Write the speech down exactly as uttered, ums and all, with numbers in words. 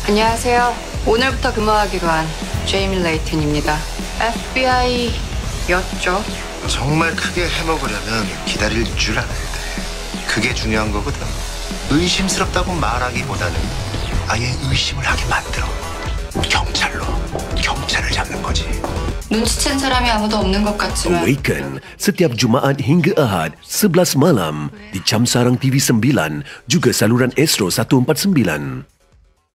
안녕하세요. 오늘부터 근무하기로 한 제이미 레이튼입니다. 에프비아이였죠. 정말 크게 해먹으려면 기다릴 줄 알아야 돼. 그게 중요한 거거든. 의심스럽다고 말하기보다는 아예 의심을 하게 만들어. 경찰로 경찰을 잡는 거지. 눈치챈 사람이 아무도 없는 것 같지만 Awaken setiap Jumaat hingga Ahad sebelas malam di Camsarang T V sembilan juga saluran Astro seratus empat puluh sembilan.